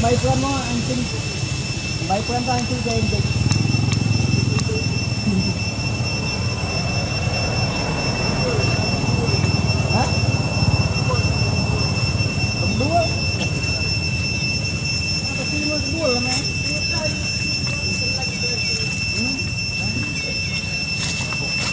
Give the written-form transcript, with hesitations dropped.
baik peran mo anjing. Baik peran ta anjing kayak gitu. Hah? Kedua. Apa sih mau kedua lah, men?